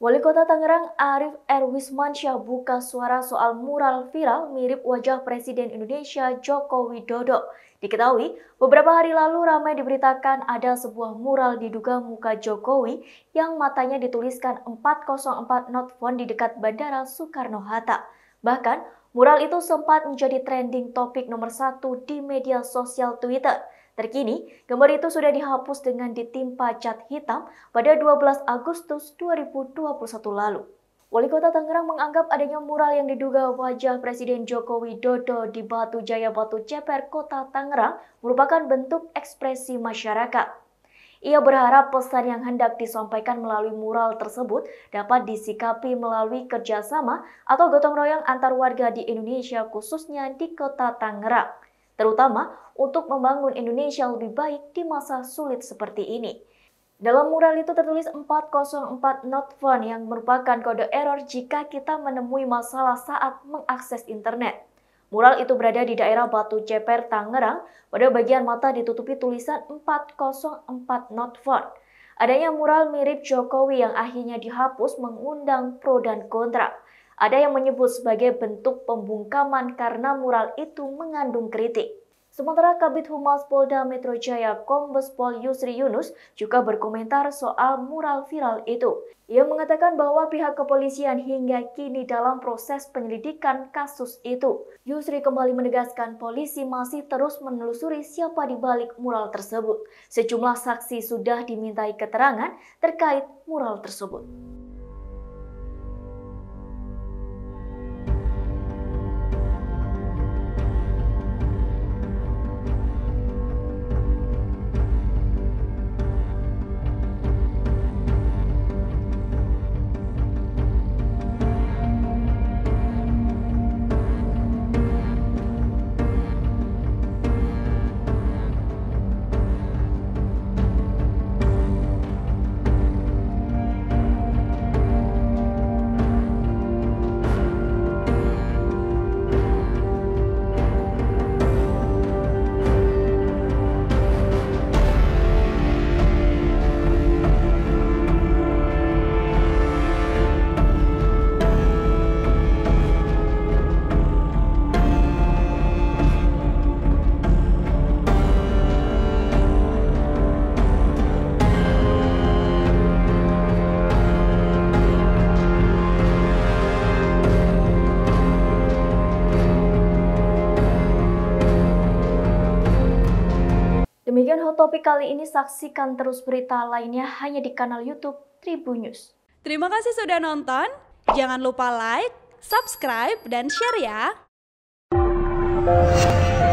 Wali Kota Tangerang Arief R. Wismansyah buka suara soal mural viral mirip wajah Presiden Indonesia Joko Widodo. Diketahui, beberapa hari lalu ramai diberitakan ada sebuah mural diduga muka Jokowi yang matanya dituliskan 404 not found di dekat Bandara Soekarno-Hatta. Bahkan, mural itu sempat menjadi trending topik nomor 1 di media sosial Twitter. Terkini, gambar itu sudah dihapus dengan ditimpa cat hitam pada 12 Agustus 2021 lalu. Wali Kota Tangerang menganggap adanya mural yang diduga wajah Presiden Joko Widodo di Batu Jaya Batu Ceper, Kota Tangerang merupakan bentuk ekspresi masyarakat. Ia berharap pesan yang hendak disampaikan melalui mural tersebut dapat disikapi melalui kerjasama atau gotong royong antar warga di Indonesia khususnya di Kota Tangerang, terutama untuk membangun Indonesia lebih baik di masa sulit seperti ini. Dalam mural itu tertulis 404 not found yang merupakan kode error jika kita menemui masalah saat mengakses internet. Mural itu berada di daerah Batu Ceper, Tangerang. Pada bagian mata ditutupi tulisan 404 not found. Adanya mural mirip Jokowi yang akhirnya dihapus mengundang pro dan kontra. Ada yang menyebut sebagai bentuk pembungkaman karena mural itu mengandung kritik. Sementara Kabid Humas Polda Metro Jaya Kombes Pol Yusri Yunus juga berkomentar soal mural viral itu. Ia mengatakan bahwa pihak kepolisian hingga kini dalam proses penyelidikan kasus itu. Yusri kembali menegaskan polisi masih terus menelusuri siapa di balik mural tersebut. Sejumlah saksi sudah dimintai keterangan terkait mural tersebut. Demikian hot topik kali ini, saksikan terus berita lainnya hanya di kanal YouTube Tribun News. Terima kasih sudah nonton, jangan lupa like, subscribe, dan share ya!